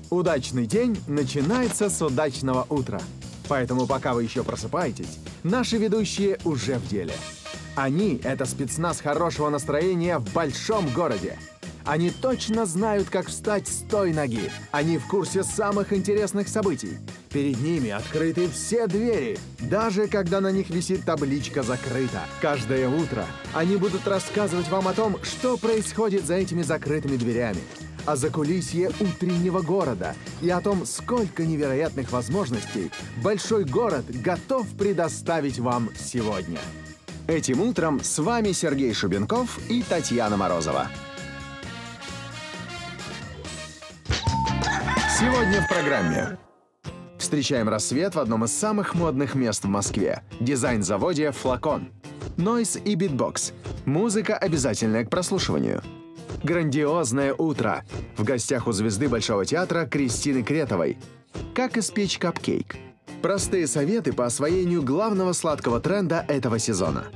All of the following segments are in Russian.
Удачный день начинается с удачного утра. Поэтому пока вы еще просыпаетесь, наши ведущие уже в деле. Они — это спецназ хорошего настроения в большом городе. Они точно знают, как встать с той ноги. Они в курсе самых интересных событий. Перед ними открыты все двери, даже когда на них висит табличка «Закрыто». Каждое утро они будут рассказывать вам о том, что происходит за этими закрытыми дверями, о закулисье утреннего города и о том, сколько невероятных возможностей большой город готов предоставить вам сегодня. Этим утром с вами Сергей Шубенков и Татьяна Морозова. Сегодня в программе. Встречаем рассвет в одном из самых модных мест в Москве – дизайн-заводе «Флакон». Нойз и битбокс. Музыка, обязательная к прослушиванию. Грандиозное утро. В гостях у звезды Большого театра Кристины Кретовой. Как испечь капкейк. Простые советы по освоению главного сладкого тренда этого сезона.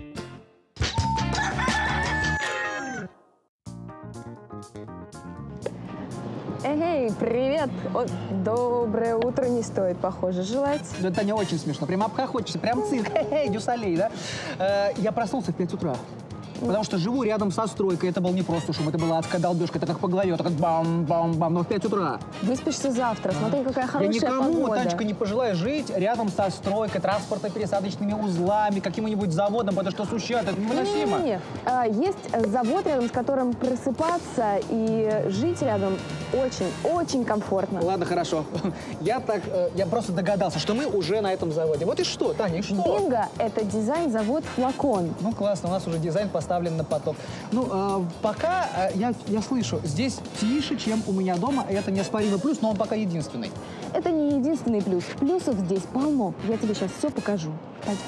Эй, привет! Доброе утро не стоит, похоже, желать. Да, это не очень смешно. Прям обхохочешься, прям цирк. Эй, дюсалей, да? Я проснулся в 5 утра. Потому что живу рядом со стройкой. Это был не просто шум, это была адская долбежка. Это как по голове, так бам-бам-бам, но в 5 утра. Выспишься завтра, смотри, какая хорошая никому, погода. Танечка, не пожелаю жить рядом со стройкой, транспортно-пересадочными узлами, каким-нибудь заводом, потому что сущат, это невыносимо. Не-не-не. Есть завод рядом, с которым просыпаться и жить рядом очень комфортно. Ладно, хорошо. Я просто догадался, что мы уже на этом заводе. Вот и что, Таня, и что? Бинго – это дизайн-завод «Флакон». Ну, классно, у нас уже дизайн поставлен на поток. Ну, пока я слышу, здесь тише, чем у меня дома, и это неоспоримый плюс, но он пока единственный. Это не единственный плюс. Плюсов здесь полно. Я тебе сейчас все покажу. Пойдем.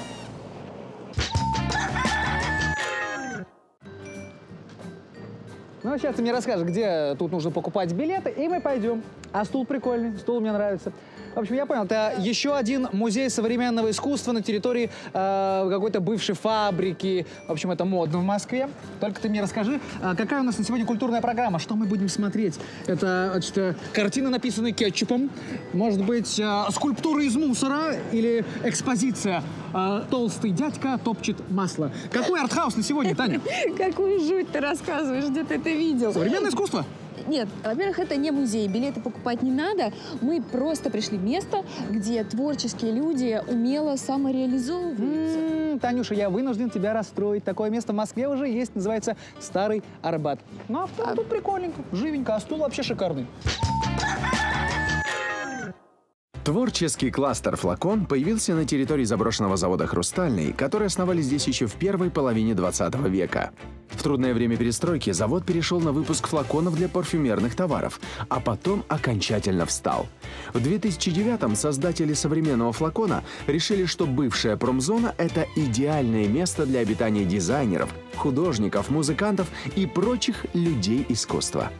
Ну, сейчас ты мне расскажешь, где тут нужно покупать билеты, и мы пойдем. А стул прикольный, стул мне нравится. В общем, я понял, это еще один музей современного искусства на территории какой-то бывшей фабрики. В общем, это модно в Москве. Только ты мне расскажи, какая у нас на сегодня культурная программа, что мы будем смотреть? Это, значит, картины, написанные кетчупом, может быть, скульптуры из мусора или экспозиция «Толстый дядька топчет масло». Какой артхаус на сегодня, Таня? Какую жуть ты рассказываешь, где ты это видел? Современное искусство? Нет, во-первых, это не музей, билеты покупать не надо. Мы просто пришли в место, где творческие люди умело самореализовываются. Танюша, я вынужден тебя расстроить. Такое место в Москве уже есть, называется Старый Арбат. Ну, а тут прикольненько, живенько, а стул вообще шикарный. Творческий кластер «Флакон» появился на территории заброшенного завода «Хрустальный», который основали здесь еще в первой половине 20 века. В трудное время перестройки завод перешел на выпуск флаконов для парфюмерных товаров, а потом окончательно встал. В 2009-м создатели современного флакона решили, что бывшая промзона – это идеальное место для обитания дизайнеров, художников, музыкантов и прочих людей искусства.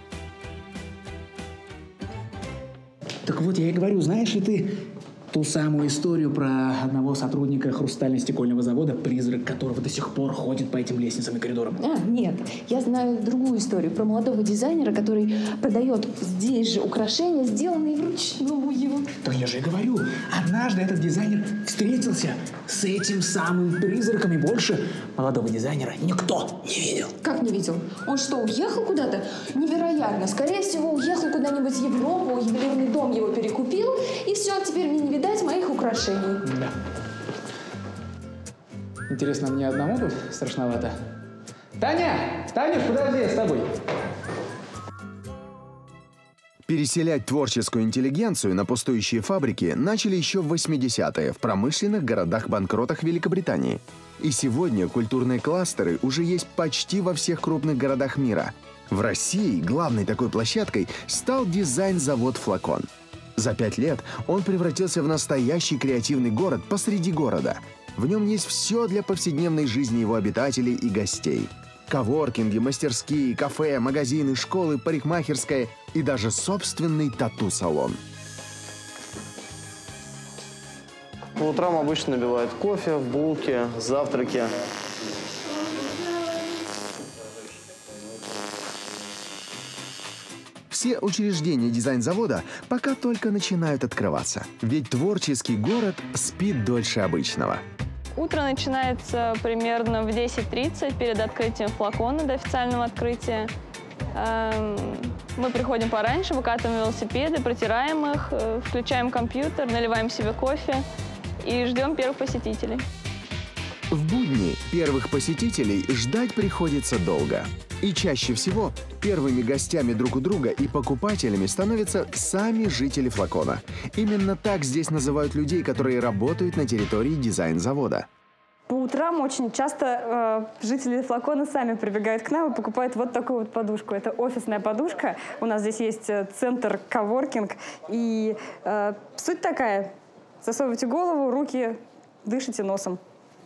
Так вот, я и говорю, знаешь ли ты ту самую историю про одного сотрудника хрустально-стекольного завода, призрак которого до сих пор ходит по этим лестницам и коридорам? Нет, я знаю другую историю про молодого дизайнера, который продает здесь же украшения, сделанные вручную. Так я же и говорю, однажды этот дизайнер встретился с этим самым призраком, и больше молодого дизайнера никто не видел. Как не видел? Он что, уехал куда-то? Невероятно. Скорее всего, уехал куда-нибудь в Европу, ювелирный дом его перекупил, и все, теперь мне не видать моих украшений. Да. Интересно, мне одному тут страшновато? Таня! Танюш, подожди, я с тобой. Переселять творческую интеллигенцию на пустующие фабрики начали еще в 80-е в промышленных городах-банкротах Великобритании. И сегодня культурные кластеры уже есть почти во всех крупных городах мира. В России главной такой площадкой стал дизайн-завод «Флакон». За 5 лет он превратился в настоящий креативный город посреди города. В нем есть все для повседневной жизни его обитателей и гостей. Коворкинги, мастерские, кафе, магазины, школы, парикмахерская и даже собственный тату-салон. По утрам обычно набивают кофе, булки, завтраки. В Все учреждения дизайн-завода пока только начинают открываться. Ведь творческий город спит дольше обычного. Утро начинается примерно в 10:30 перед открытием флакона до официального открытия. Мы приходим пораньше, выкатываем велосипеды, протираем их, включаем компьютер, наливаем себе кофе и ждем первых посетителей. В будни первых посетителей ждать приходится долго. И чаще всего первыми гостями друг у друга и покупателями становятся сами жители флакона. Именно так здесь называют людей, которые работают на территории дизайн-завода. По утрам очень часто жители флакона сами прибегают к нам и покупают вот такую вот подушку. Это офисная подушка. У нас здесь есть центр коворкинг. И суть такая. Засовывайте голову, руки, дышите носом.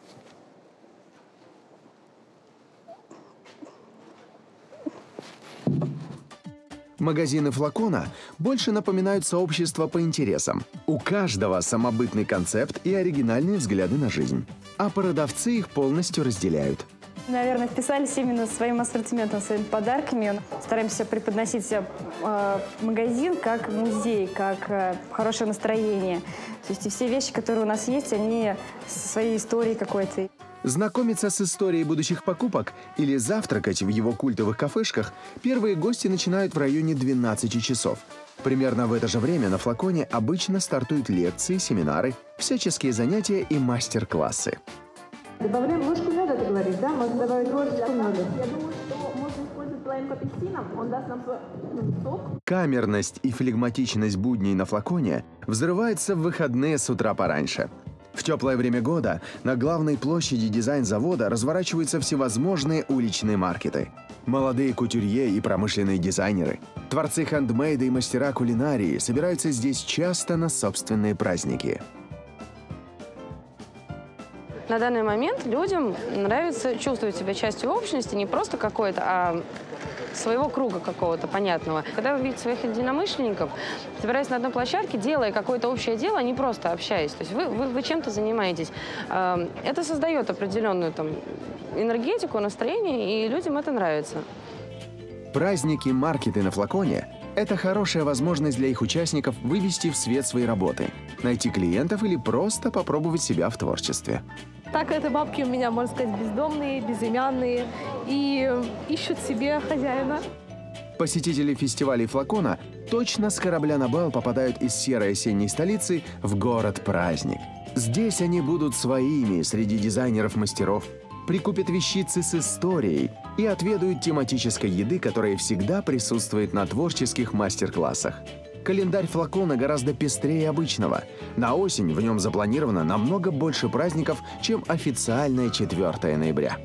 Магазины флакона больше напоминают сообщество по интересам. У каждого самобытный концепт и оригинальные взгляды на жизнь. А продавцы их полностью разделяют. Наверное, вписались именно своим ассортиментом, своими подарками. Стараемся преподносить магазин как музей, как хорошее настроение. То есть и все вещи, которые у нас есть, они со своей историей какой-то. Знакомиться с историей будущих покупок или завтракать в его культовых кафешках первые гости начинают в районе 12 часов. Примерно в это же время на флаконе обычно стартуют лекции, семинары, всяческие занятия и мастер-классы. Добавляем ложку меда, ты говоришь, да? Можно добавить ложечку меда. Я думаю, что можно использовать плавим к апельсинам, он даст нам сок. Камерность и флегматичность будней на флаконе взрывается в выходные с утра пораньше. В теплое время года на главной площади дизайн-завода разворачиваются всевозможные уличные маркеты. Молодые кутюрье и промышленные дизайнеры, творцы хендмейда и мастера кулинарии собираются здесь часто на собственные праздники. На данный момент людям нравится чувствовать себя частью общности, не просто какой-то, а своего круга какого-то понятного. Когда вы видите своих единомышленников, собираясь на одной площадке, делая какое-то общее дело, а не просто общаясь. То есть вы чем-то занимаетесь. Это создает определенную энергетику, настроение, и людям это нравится. Праздники, маркеты на флаконе – это хорошая возможность для их участников вывести в свет свои работы, найти клиентов или просто попробовать себя в творчестве. Так, это бабки у меня, можно сказать, бездомные, безымянные и ищут себе хозяина. Посетители фестивалей флакона точно с корабля на бал попадают из серой осенней столицы в город-праздник. Здесь они будут своими среди дизайнеров-мастеров, прикупят вещицы с историей и отведают тематической еды, которая всегда присутствует на творческих мастер-классах. Календарь флакона гораздо пестрее обычного. На осень в нем запланировано намного больше праздников, чем официальное 4 ноября.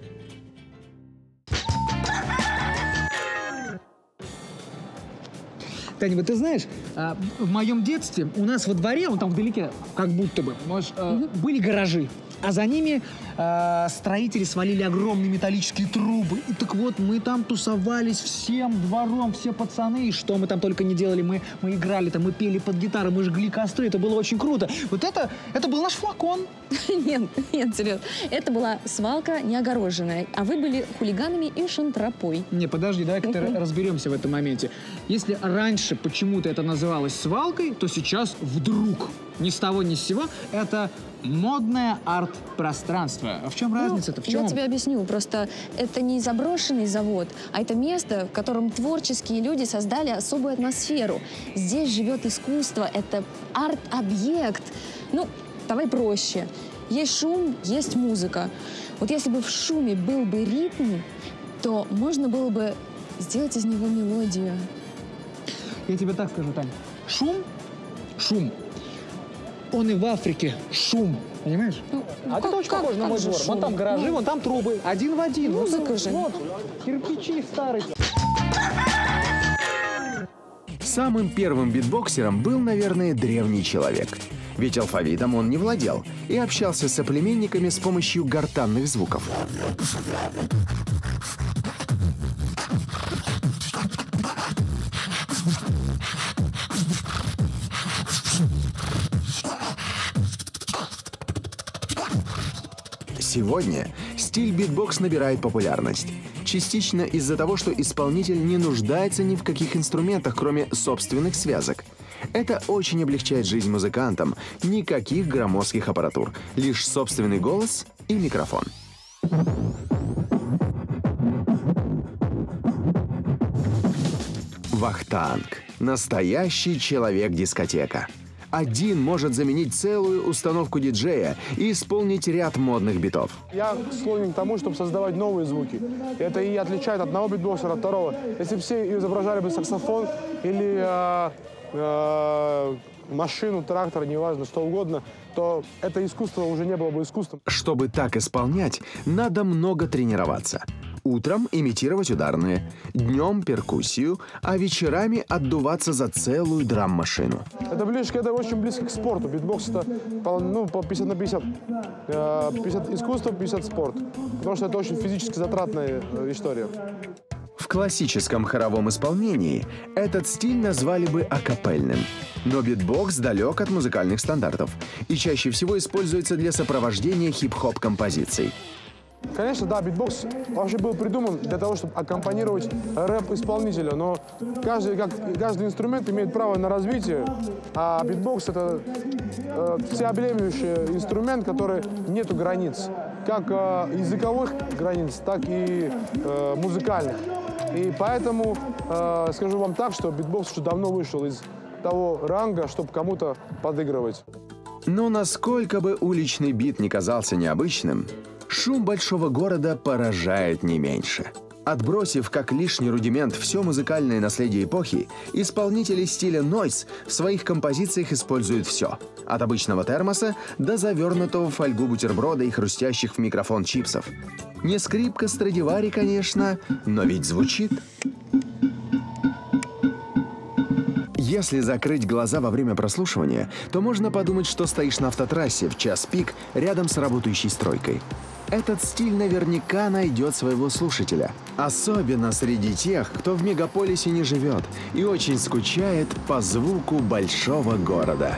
Таня, вот ты знаешь, в моем детстве у нас во дворе, там вдалеке, как будто бы, были гаражи. А за ними строители свалили огромные металлические трубы. И так вот, мы там тусовались всем двором, все пацаны. И что мы там только не делали. Мы играли там, мы пели под гитару, мы жгли костры. Это было очень круто. Вот это был наш флакон. Нет, Сереж, это была свалка неогороженная, а вы были хулиганами и шантропой. Не, подожди, давай-ка разберемся в этом моменте. Если раньше почему-то это называлось свалкой, то сейчас вдруг, ни с того ни с сего, это модное арт-пространство. А в чем разница-то? В чем? Я тебе объясню. Просто это не заброшенный завод, а это место, в котором творческие люди создали особую атмосферу. Здесь живет искусство, это арт-объект. Ну, давай проще. Есть шум, есть музыка. Вот если бы в шуме был бы ритм, то можно было бы сделать из него мелодию. Я тебе так скажу, Тань. Шум. Он и в Африке шум, понимаешь? Это очень похоже на мой двор. Вон там гаражи, вон там трубы. Один в один. Музыка же. Вот, кирпичи старые. Самым первым битбоксером был, наверное, древний человек. Ведь алфавитом он не владел и общался с соплеменниками с помощью гортанных звуков. Сегодня стиль битбокс набирает популярность. Частично из-за того, что исполнитель не нуждается ни в каких инструментах, кроме собственных связок. Это очень облегчает жизнь музыкантам. Никаких громоздких аппаратур, лишь собственный голос и микрофон. Вахтанг. Настоящий человек-дискотека. Один может заменить целую установку диджея и исполнить ряд модных битов. Я склонен к тому, чтобы создавать новые звуки. Это и отличает одного битбоксера от второго. Если все изображали бы саксофон или машину, трактор, неважно, что угодно, то это искусство уже не было бы искусством. Чтобы так исполнять, надо много тренироваться. Утром имитировать ударные, днем перкуссию, а вечерами отдуваться за целую драм-машину. Это очень близко к спорту. Битбокс это по 50 на 50. 50 искусство, 50 спорт. Потому что это очень физически затратная история. В классическом хоровом исполнении этот стиль назвали бы акапельным. Но битбокс далек от музыкальных стандартов и чаще всего используется для сопровождения хип-хоп композиций. Конечно, да, битбокс вообще был придуман для того, чтобы аккомпанировать рэп-исполнителя, но каждый инструмент имеет право на развитие, а битбокс — это всеобъемлющий инструмент, который нету границ, как языковых границ, так и музыкальных. И поэтому скажу вам так, что битбокс уже давно вышел из того ранга, чтобы кому-то подыгрывать. Но насколько бы уличный бит не казался необычным, шум большого города поражает не меньше. Отбросив как лишний рудимент все музыкальное наследие эпохи, исполнители стиля нойз в своих композициях используют все. От обычного термоса до завернутого в фольгу бутерброда и хрустящих в микрофон чипсов. Не скрипка Страдивари, конечно, но ведь звучит. Если закрыть глаза во время прослушивания, то можно подумать, что стоишь на автотрассе в час пик рядом с работающей стройкой. Этот стиль наверняка найдет своего слушателя. Особенно среди тех, кто в мегаполисе не живет и очень скучает по звуку большого города.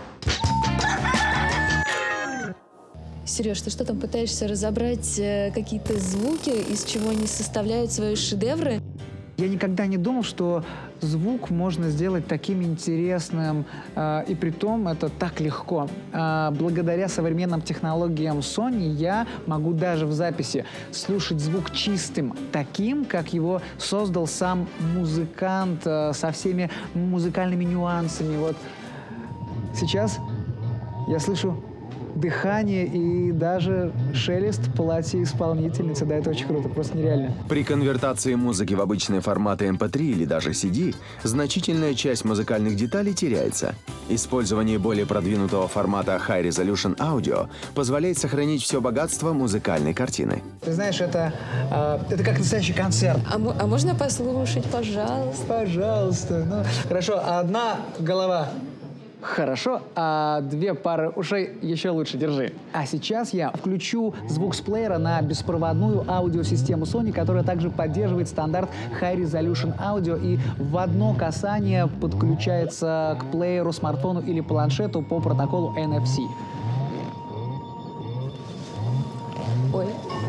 Сереж, ты что там пытаешься разобрать какие-то звуки, из чего они составляют свои шедевры? Я никогда не думал, что звук можно сделать таким интересным, и притом это так легко. Благодаря современным технологиям Sony я могу даже в записи слушать звук чистым, таким, как его создал сам музыкант, со всеми музыкальными нюансами. Вот сейчас я слышу дыхание и даже шелест платья исполнительницы. Да, это очень круто, просто нереально. При конвертации музыки в обычные форматы MP3 или даже CD значительная часть музыкальных деталей теряется. Использование более продвинутого формата High Resolution Audio позволяет сохранить все богатство музыкальной картины. Ты знаешь, это как настоящий концерт. А можно послушать, пожалуйста? Пожалуйста. Ну, хорошо, одна голова. Хорошо, а две пары ушей еще лучше, держи. А сейчас я включу звук с плеера на беспроводную аудиосистему Sony, которая также поддерживает стандарт High Resolution Audio и в одно касание подключается к плееру, смартфону или планшету по протоколу NFC. Ой.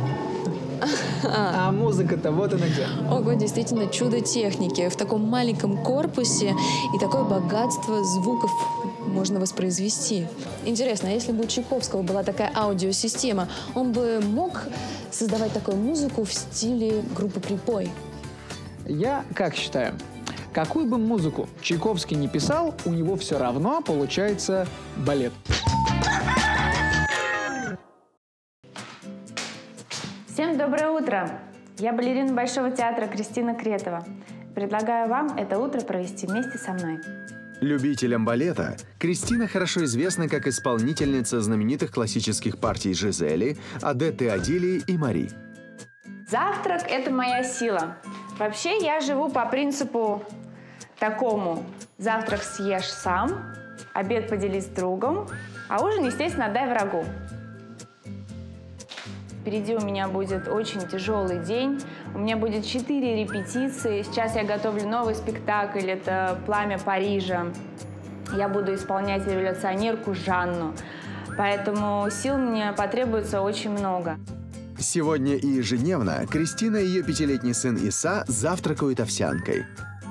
А музыка-то вот она где. Ого, действительно чудо техники. В таком маленьком корпусе и такое богатство звуков можно воспроизвести. Интересно, а если бы у Чайковского была такая аудиосистема, он бы мог создавать такую музыку в стиле группы «Припой»? Я как считаю, какую бы музыку Чайковский не писал, у него все равно получается балет. Всем доброе утро! Я балерина Большого театра Кристина Кретова. Предлагаю вам это утро провести вместе со мной. Любителям балета Кристина хорошо известна как исполнительница знаменитых классических партий Жизели, Одетты Адилии и Мари. Завтрак – это моя сила. Вообще я живу по принципу такому. Завтрак съешь сам, обед поделись с другом, а ужин, естественно, отдай врагу. Впереди у меня будет очень тяжелый день. У меня будет 4 репетиции. Сейчас я готовлю новый спектакль. Это «Пламя Парижа». Я буду исполнять революционерку Жанну. Поэтому сил мне потребуется очень много. Сегодня и ежедневно Кристина и ее 5-летний сын Иса завтракают овсянкой.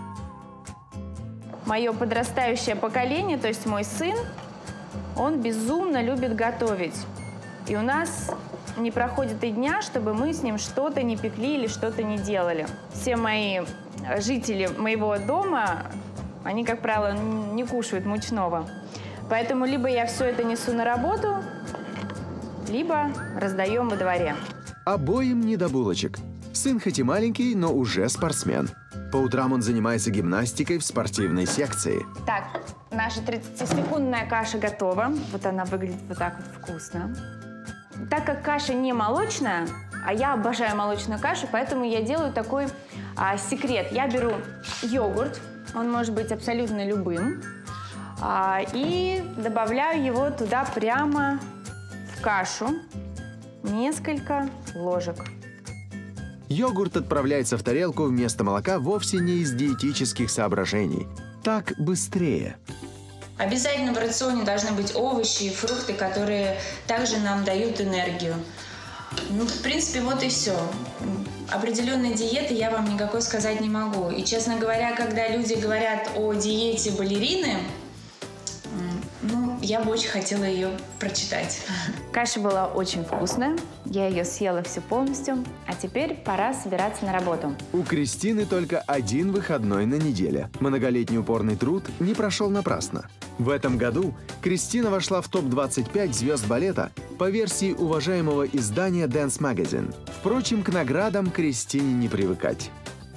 Мое подрастающее поколение, то есть мой сын, он безумно любит готовить. И у нас не проходит и дня, чтобы мы с ним что-то не пекли или что-то не делали. Все мои жители моего дома, они, как правило, не кушают мучного. Поэтому либо я все это несу на работу, либо раздаем во дворе. Обоим не до булочек. Сын хоть и маленький, но уже спортсмен. По утрам он занимается гимнастикой в спортивной секции. Так, наша 30-секундная каша готова. Вот она выглядит вот так вот вкусно. Так как каша не молочная, а я обожаю молочную кашу, поэтому я делаю такой секрет. Я беру йогурт, он может быть абсолютно любым, и добавляю его туда прямо в кашу, несколько ложек. Йогурт отправляется в тарелку вместо молока вовсе не из диетических соображений. Так быстрее. Обязательно в рационе должны быть овощи и фрукты, которые также нам дают энергию. Ну, в принципе, вот и все. Определенной диеты я вам никакой сказать не могу. И, честно говоря, когда люди говорят о диете балерины, я бы очень хотела ее прочитать. Каша была очень вкусная, я ее съела всю полностью, а теперь пора собираться на работу. У Кристины только один выходной на неделе. Многолетний упорный труд не прошел напрасно. В этом году Кристина вошла в топ-25 звезд балета по версии уважаемого издания Dance Magazine. Впрочем, к наградам Кристине не привыкать.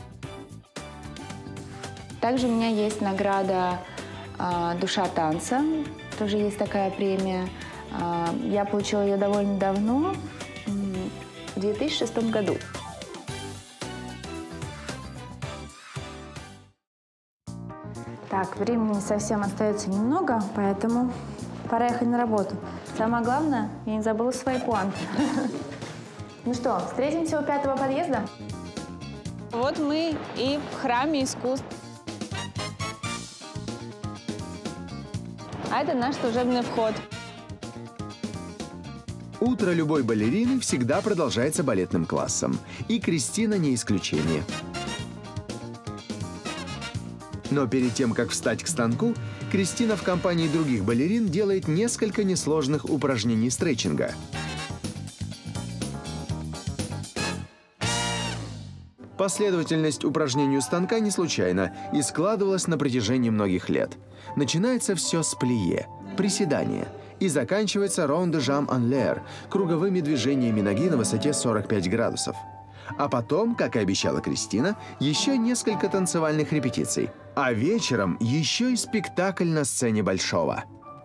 Также у меня есть награда «Душа танца». Тоже есть такая премия. Я получила ее довольно давно, в 2006 году. Так, времени совсем остается немного, поэтому пора ехать на работу. Самое главное, я не забыла свои планки. Ну что, встретимся у 5-го подъезда? Вот мы и в храме искусств. А это наш служебный вход. Утро любой балерины всегда продолжается балетным классом. И Кристина не исключение. Но перед тем, как встать к станку, Кристина в компании других балерин делает несколько несложных упражнений стретчинга. Последовательность упражнений у станка не случайна и складывалась на протяжении многих лет. Начинается все с плие, приседания, и заканчивается round de jambe en l'air, круговыми движениями ноги на высоте 45 градусов. А потом, как и обещала Кристина, еще несколько танцевальных репетиций. А вечером еще и спектакль на сцене Большого.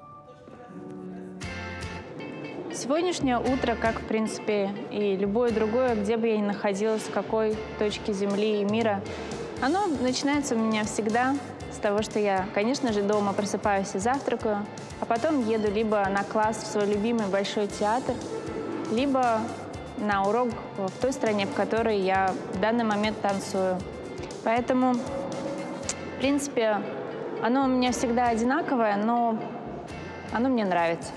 Сегодняшнее утро, как, в принципе, и любое другое, где бы я ни находилась, в какой точке Земли и мира, оно начинается у меня всегда с того, что я, конечно же, дома просыпаюсь и завтракаю, а потом еду либо на класс в свой любимый Большой театр, либо на урок в той стране, в которой я в данный момент танцую. Поэтому, в принципе, оно у меня всегда одинаковое, но оно мне нравится.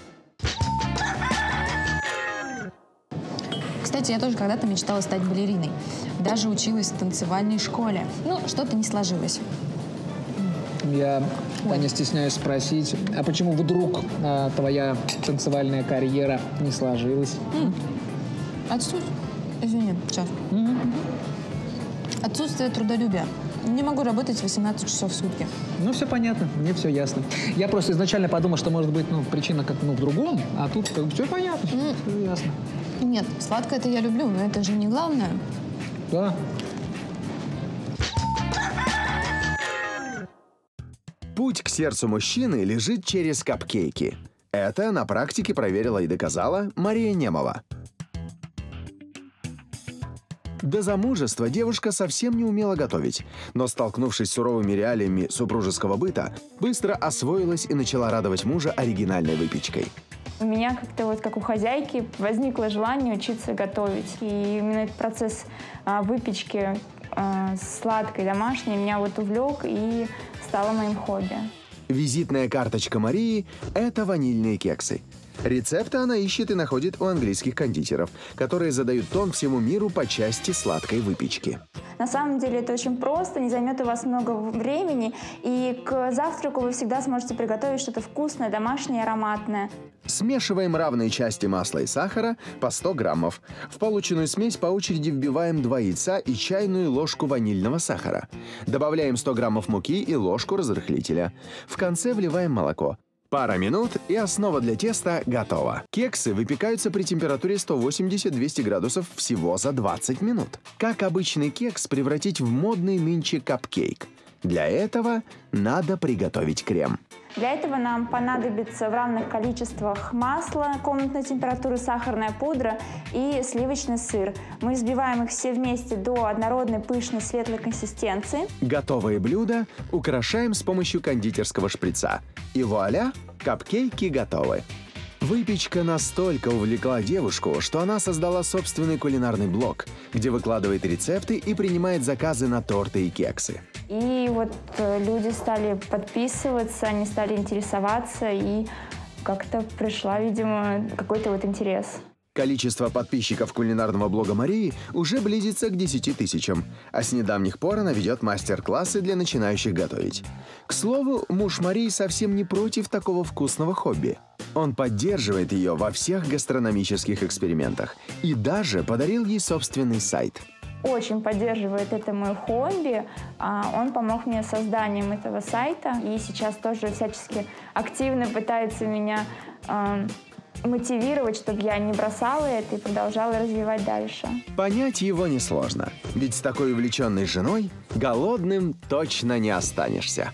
Кстати, я тоже когда-то мечтала стать балериной. Даже училась в танцевальной школе. Ну, что-то не сложилось. Я не стесняюсь спросить, а почему вдруг твоя танцевальная карьера не сложилась? Извини, сейчас. Отсутствие трудолюбия. Не могу работать 18 часов в сутки. Ну, все понятно, мне все ясно. Я просто изначально подумал, что, может быть, причина как в другом, а тут как бы все понятно, все ясно. Нет, сладкое это я люблю, но это же не главное. Да. Путь к сердцу мужчины лежит через капкейки. Это на практике проверила и доказала Мария Немова. До замужества девушка совсем не умела готовить, но, столкнувшись с суровыми реалиями супружеского быта, быстро освоилась и начала радовать мужа оригинальной выпечкой. У меня как-то вот как у хозяйки возникло желание учиться готовить. И именно этот процесс выпечки сладкой, домашней меня вот увлек и стало моим хобби. Визитная карточка Марии – это ванильные кексы. Рецепты она ищет и находит у английских кондитеров, которые задают тон всему миру по части сладкой выпечки. На самом деле это очень просто, не займет у вас много времени, и к завтраку вы всегда сможете приготовить что-то вкусное, домашнее, ароматное. Смешиваем равные части масла и сахара по 100 граммов. В полученную смесь по очереди вбиваем 2 яйца и чайную ложку ванильного сахара. Добавляем 100 граммов муки и ложку разрыхлителя. В конце вливаем молоко. Пара минут, и основа для теста готова. Кексы выпекаются при температуре 180-200 градусов всего за 20 минут. Как обычный кекс превратить в модный нынче капкейк? Для этого надо приготовить крем. Для этого нам понадобится в равных количествах масло комнатной температуры, сахарная пудра и сливочный сыр. Мы взбиваем их все вместе до однородной, пышной, светлой консистенции. Готовые блюда украшаем с помощью кондитерского шприца. И вуаля, капкейки готовы. Выпечка настолько увлекла девушку, что она создала собственный кулинарный блог, где выкладывает рецепты и принимает заказы на торты и кексы. И вот люди стали подписываться, они стали интересоваться, и как-то пришла, видимо, какой-то вот интерес. Количество подписчиков кулинарного блога Марии уже близится к 10 тысячам, а с недавних пор она ведет мастер-классы для начинающих готовить. К слову, муж Марии совсем не против такого вкусного хобби. Он поддерживает ее во всех гастрономических экспериментах и даже подарил ей собственный сайт. Очень поддерживает это мое хобби. Он помог мне с созданием этого сайта и сейчас тоже всячески активно пытается меня мотивировать, чтобы я не бросала это и продолжала развивать дальше. Понять его несложно, ведь с такой увлеченной женой голодным точно не останешься.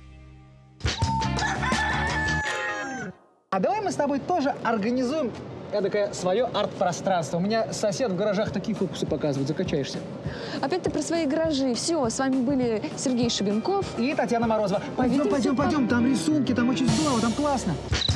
А давай мы с тобой тоже организуем эдакое свое арт-пространство. У меня сосед в гаражах такие фокусы показывает, закачаешься. Опять ты про свои гаражи. Все, с вами были Сергей Шубенков и Татьяна Морозова. Пойдем, там рисунки, там очень здорово, там классно.